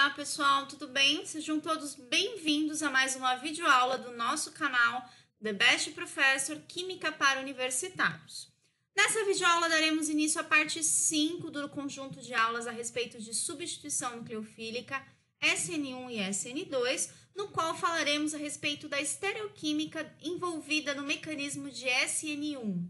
Olá pessoal, tudo bem? Sejam todos bem-vindos a mais uma videoaula do nosso canal The Best Professor Química para Universitários. Nessa videoaula daremos início à parte 5 do conjunto de aulas a respeito de substituição nucleofílica SN1 e SN2, no qual falaremos a respeito da estereoquímica envolvida no mecanismo de SN1.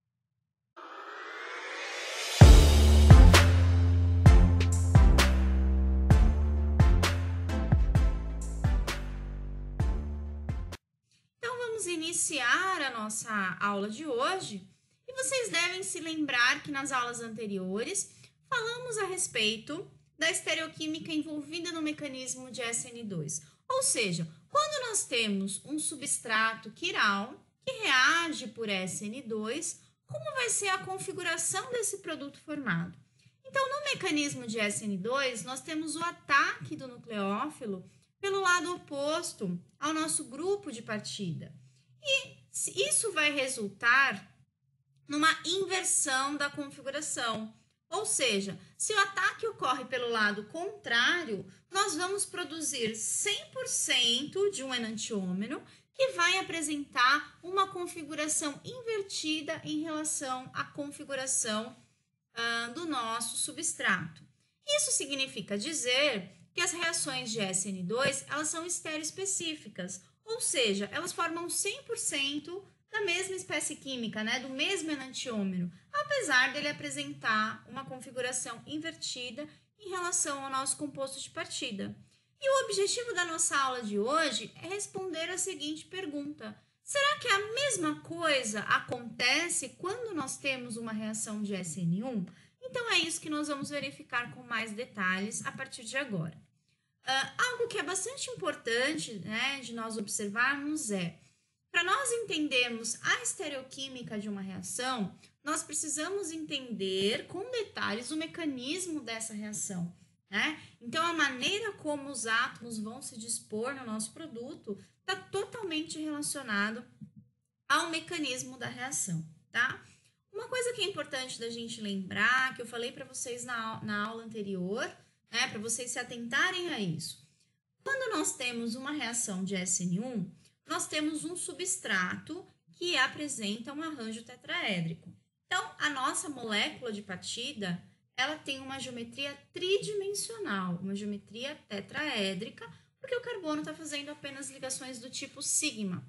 Vamos iniciar a nossa aula de hoje e vocês devem se lembrar que nas aulas anteriores falamos a respeito da estereoquímica envolvida no mecanismo de SN2. Ou seja, quando nós temos um substrato quiral que reage por SN2, como vai ser a configuração desse produto formado? Então, no mecanismo de SN2, nós temos o ataque do nucleófilo pelo lado oposto ao nosso grupo de partida. E isso vai resultar numa inversão da configuração. Ou seja, se o ataque ocorre pelo lado contrário, nós vamos produzir 100% de um enantiômero que vai apresentar uma configuração invertida em relação à configuração do nosso substrato. Isso significa dizer que as reações de SN2 elas são estereoespecíficas, ou seja, elas formam 100% da mesma espécie química, do mesmo enantiômero, apesar dele apresentar uma configuração invertida em relação ao nosso composto de partida. E o objetivo da nossa aula de hoje é responder a seguinte pergunta: será que a mesma coisa acontece quando nós temos uma reação de SN1? Então, é isso que nós vamos verificar com mais detalhes a partir de agora. Algo que é bastante importante de nós observarmos para nós entendermos a estereoquímica de uma reação, nós precisamos entender com detalhes o mecanismo dessa reação. Então, a maneira como os átomos vão se dispor no nosso produto está totalmente relacionado ao mecanismo da reação, tá? Uma coisa que é importante da gente lembrar, que eu falei para vocês na aula anterior, para vocês se atentarem a isso. Quando nós temos uma reação de SN1, nós temos um substrato que apresenta um arranjo tetraédrico. Então, a nossa molécula de partida, ela tem uma geometria tridimensional, uma geometria tetraédrica, porque o carbono está fazendo apenas ligações do tipo sigma.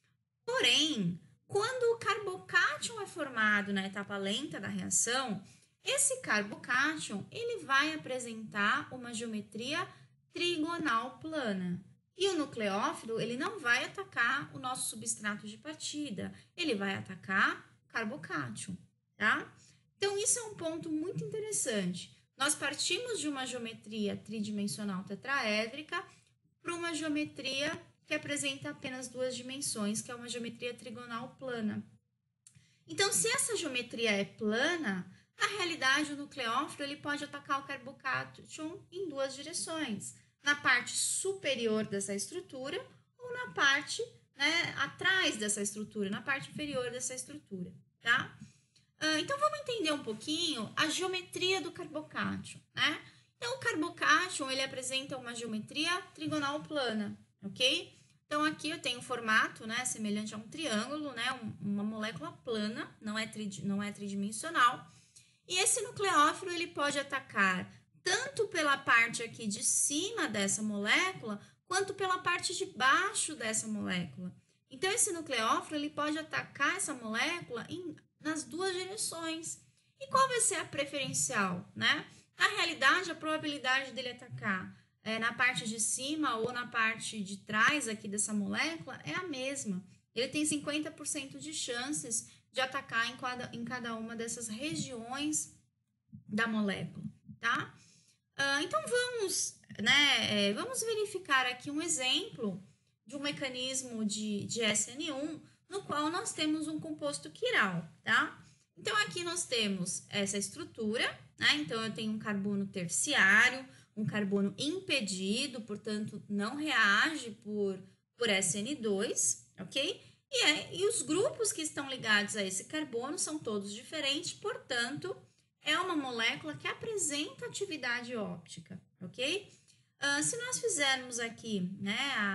Porém, quando o carbocátion é formado na etapa lenta da reação, esse carbocátion ele vai apresentar uma geometria trigonal plana. E o nucleófilo ele não vai atacar o nosso substrato de partida, ele vai atacar o carbocátion, tá? Então, isso é um ponto muito interessante. Nós partimos de uma geometria tridimensional tetraédrica para uma geometria que apresenta apenas duas dimensões, que é uma geometria trigonal plana. Então, se essa geometria é plana, na realidade, o nucleófilo ele pode atacar o carbocátion em duas direções, na parte superior dessa estrutura ou na parte atrás dessa estrutura, na parte inferior dessa estrutura, tá? Então, vamos entender um pouquinho a geometria do carbocátion, Então, o carbocátion ele apresenta uma geometria trigonal plana, ok? Então, aqui eu tenho um formato semelhante a um triângulo, uma molécula plana, não é tridimensional. E esse nucleófilo ele pode atacar tanto pela parte aqui de cima dessa molécula, quanto pela parte de baixo dessa molécula. Então, esse nucleófilo ele pode atacar essa molécula nas duas direções. E qual vai ser a preferencial? Na realidade, a probabilidade dele atacar na parte de cima ou na parte de trás aqui dessa molécula é a mesma. Ele tem 50% de chances de atacar em cada uma dessas regiões da molécula, tá? Então, vamos verificar aqui um exemplo de um mecanismo de SN1 no qual nós temos um composto quiral, tá? Então, aqui nós temos essa estrutura, Então, eu tenho um carbono terciário, um carbono impedido, portanto, não reage por SN2, ok? E os grupos que estão ligados a esse carbono são todos diferentes, portanto, é uma molécula que apresenta atividade óptica, ok? Se nós fizermos aqui, né,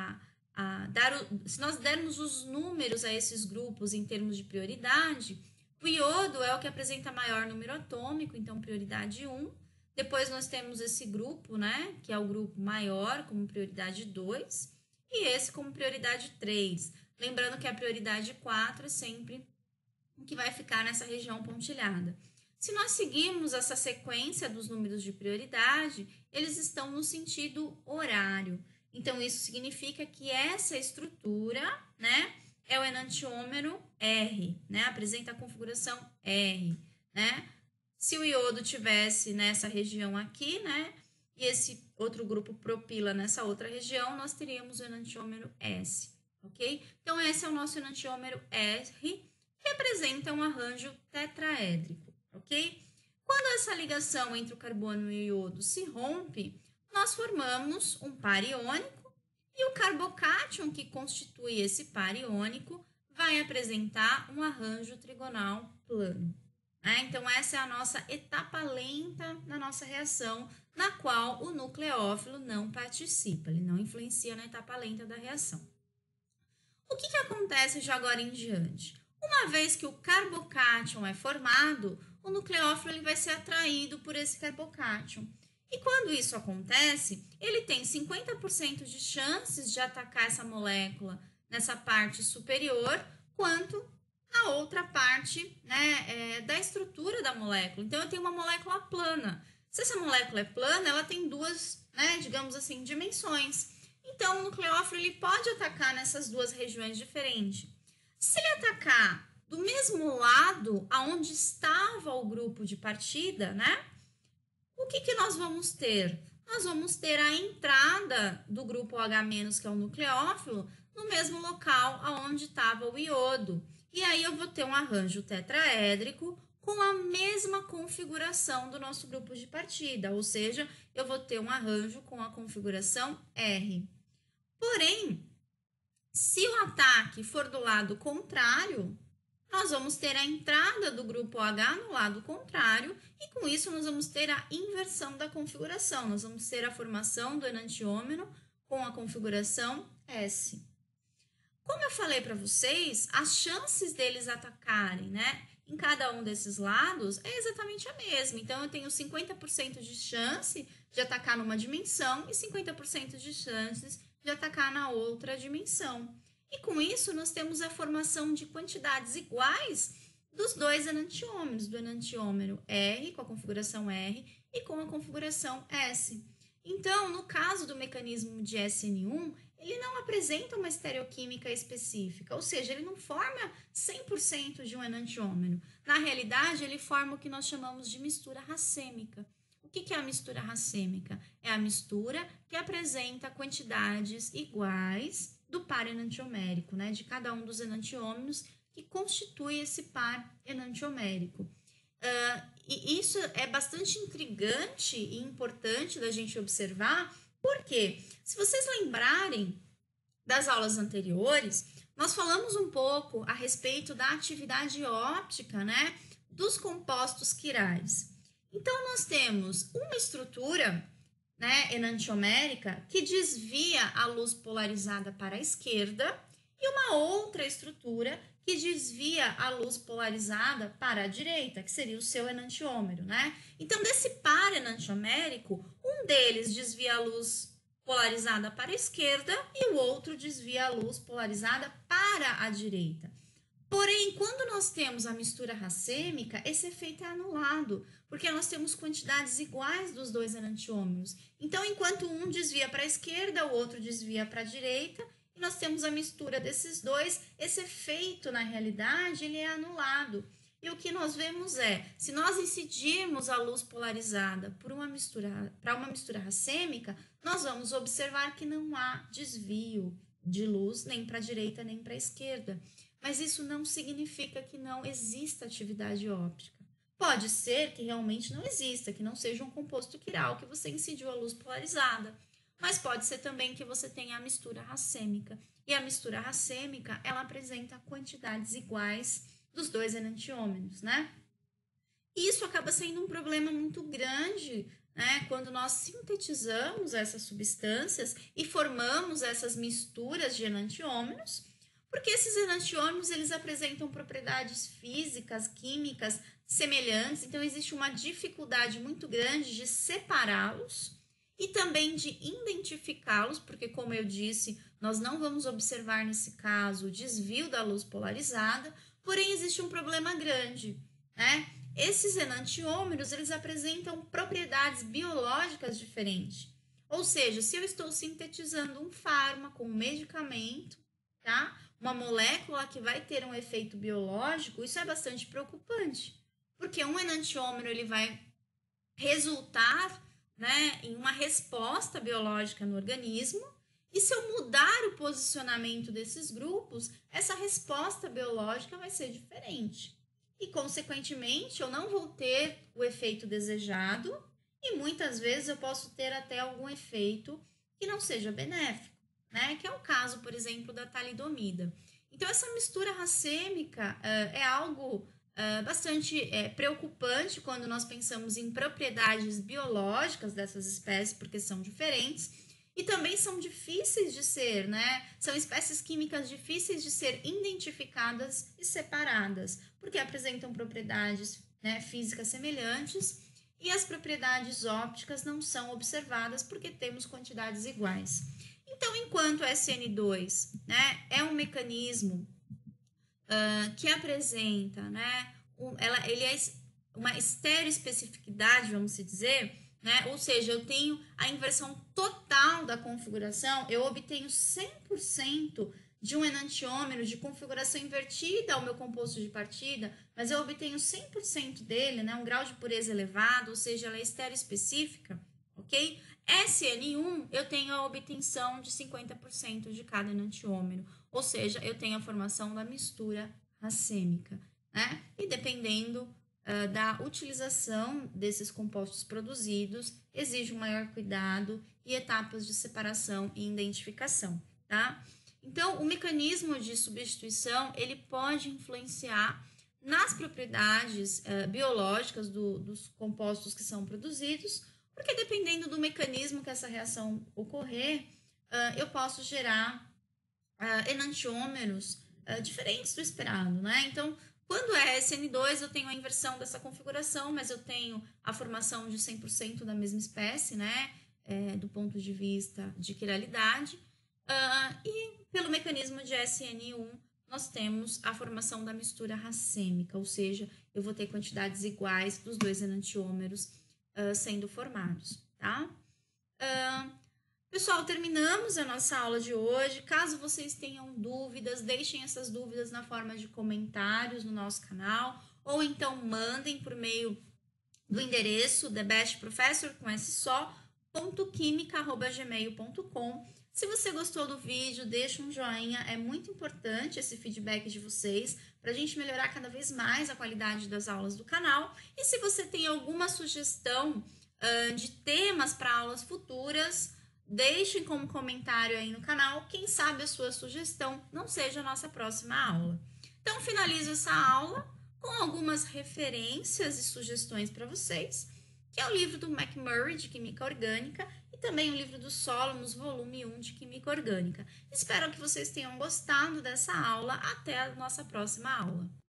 se nós dermos os números a esses grupos em termos de prioridade, o iodo é o que apresenta maior número atômico, então prioridade 1. Depois nós temos esse grupo, né, que é o grupo maior, como prioridade 2, e esse como prioridade 3. Lembrando que a prioridade 4 é sempre o que vai ficar nessa região pontilhada. Se nós seguirmos essa sequência dos números de prioridade, eles estão no sentido horário. Então, isso significa que essa estrutura, né, é o enantiômero R, né, apresenta a configuração R, né. Se o iodo tivesse nessa região aqui, né, e esse outro grupo propila nessa outra região, nós teríamos o enantiômero S, ok? Então, esse é o nosso enantiômero R, que representa um arranjo tetraédrico, ok? Quando essa ligação entre o carbono e o iodo se rompe, nós formamos um par iônico e o carbocátion que constitui esse par iônico vai apresentar um arranjo trigonal plano. Então, essa é a nossa etapa lenta da nossa reação, na qual o nucleófilo não participa, ele não influencia na etapa lenta da reação. O que acontece de agora em diante? Uma vez que o carbocátion é formado, o nucleófilo ele vai ser atraído por esse carbocátion. E quando isso acontece, ele tem 50% de chances de atacar essa molécula nessa parte superior, quanto na outra parte, né, da estrutura da molécula. Então, eu tenho uma molécula plana. Se essa molécula é plana, ela tem duas, né, digamos assim, dimensões. Então, o nucleófilo ele pode atacar nessas duas regiões diferentes. Se ele atacar do mesmo lado aonde estava o grupo de partida, né? O que nós vamos ter? Nós vamos ter a entrada do grupo H-, que é o nucleófilo, no mesmo local aonde estava o iodo. E aí eu vou ter um arranjo tetraédrico com a mesma configuração do nosso grupo de partida, ou seja, eu vou ter um arranjo com a configuração R. Porém, se o ataque for do lado contrário, nós vamos ter a entrada do grupo H no lado contrário e com isso nós vamos ter a inversão da configuração. Nós vamos ter a formação do enantiômero com a configuração S. Como eu falei para vocês, as chances deles atacarem, né, em cada um desses lados é exatamente a mesma. Então, eu tenho 50% de chance de atacar numa dimensão e 50% de chances de atacar na outra dimensão. E com isso, nós temos a formação de quantidades iguais dos dois enantiômeros, do enantiômero R, com a configuração R, e com a configuração S. Então, no caso do mecanismo de SN1, ele não apresenta uma estereoquímica específica, ou seja, ele não forma 100% de um enantiômero. Na realidade, ele forma o que nós chamamos de mistura racêmica. O que é a mistura racêmica? É a mistura que apresenta quantidades iguais do par enantiomérico, né? De cada um dos enantiômeros que constitui esse par enantiomérico. E isso é bastante intrigante e importante da gente observar, porque se vocês lembrarem das aulas anteriores, nós falamos um pouco a respeito da atividade óptica, né, dos compostos quirais. Então, nós temos uma estrutura, né, enantiomérica que desvia a luz polarizada para a esquerda e uma outra estrutura que desvia a luz polarizada para a direita, que seria o seu enantiômero, né? Então, desse par enantiomérico, um deles desvia a luz polarizada para a esquerda e o outro desvia a luz polarizada para a direita. Porém, quando nós temos a mistura racêmica, esse efeito é anulado, porque nós temos quantidades iguais dos dois enantiômeros. Então, enquanto um desvia para a esquerda, o outro desvia para a direita, e nós temos a mistura desses dois, esse efeito, na realidade, ele é anulado. E o que nós vemos é, se nós incidirmos a luz polarizada para uma mistura racêmica, nós vamos observar que não há desvio de luz nem para a direita nem para a esquerda. Mas isso não significa que não exista atividade óptica. Pode ser que realmente não exista, que não seja um composto quiral que você incidiu a luz polarizada. Mas pode ser também que você tenha a mistura racêmica. E a mistura racêmica, ela apresenta quantidades iguais dos dois enantiômeros, né? Isso acaba sendo um problema muito grande né? Quando nós sintetizamos essas substâncias e formamos essas misturas de enantiômeros, porque esses enantiômeros eles apresentam propriedades físicas, químicas semelhantes, então existe uma dificuldade muito grande de separá-los e também de identificá-los, porque, como eu disse, nós não vamos observar nesse caso o desvio da luz polarizada, porém existe um problema grande, né? Esses enantiômeros, eles apresentam propriedades biológicas diferentes. Ou seja, se eu estou sintetizando um fármaco, um medicamento, tá? Uma molécula que vai ter um efeito biológico, isso é bastante preocupante, porque um enantiômero ele vai resultar, né, em uma resposta biológica no organismo, e se eu mudar o posicionamento desses grupos, essa resposta biológica vai ser diferente. E, consequentemente, eu não vou ter o efeito desejado e muitas vezes eu posso ter até algum efeito que não seja benéfico, né? Que é o caso, por exemplo, da talidomida. Então, essa mistura racêmica é algo bastante preocupante quando nós pensamos em propriedades biológicas dessas espécies, porque são diferentes e também são difíceis de ser, né? São espécies químicas difíceis de ser identificadas e separadas, porque apresentam propriedades, né, físicas semelhantes e as propriedades ópticas não são observadas porque temos quantidades iguais. Então, enquanto o SN2, né, é um mecanismo que apresenta, né, ele é uma estereoespecificidade, vamos dizer, né? Ou seja, eu tenho a inversão total da configuração, eu obtenho 100% de um enantiômero de configuração invertida ao meu composto de partida, mas eu obtenho 100% dele, né? Um grau de pureza elevado, ou seja, ela é estereoespecífica, ok? SN1, eu tenho a obtenção de 50% de cada enantiômero, ou seja, eu tenho a formação da mistura racêmica, né? E dependendo da utilização desses compostos produzidos, exige um maior cuidado e etapas de separação e identificação, tá? Então, o mecanismo de substituição, ele pode influenciar nas propriedades biológicas dos compostos que são produzidos, porque dependendo do mecanismo que essa reação ocorrer, eu posso gerar enantiômeros diferentes do esperado, né? Então, quando é SN2, eu tenho a inversão dessa configuração, mas eu tenho a formação de 100% da mesma espécie, né? Do ponto de vista de quiralidade. E pelo mecanismo de SN1, nós temos a formação da mistura racêmica, ou seja, eu vou ter quantidades iguais dos dois enantiômeros sendo formados, tá? Pessoal, terminamos a nossa aula de hoje. Caso vocês tenham dúvidas, deixem essas dúvidas na forma de comentários no nosso canal, ou então mandem por meio do endereço thebestprofessor.química@gmail.com. Se você gostou do vídeo, deixa um joinha, é muito importante esse feedback de vocês para a gente melhorar cada vez mais a qualidade das aulas do canal. E se você tem alguma sugestão de temas para aulas futuras, deixem como comentário aí no canal, quem sabe a sua sugestão não seja a nossa próxima aula. Então, finalizo essa aula com algumas referências e sugestões para vocês, que é o livro do McMurray, de Química Orgânica, e também o livro do Solomons, volume 1, de Química Orgânica. Espero que vocês tenham gostado dessa aula. Até a nossa próxima aula.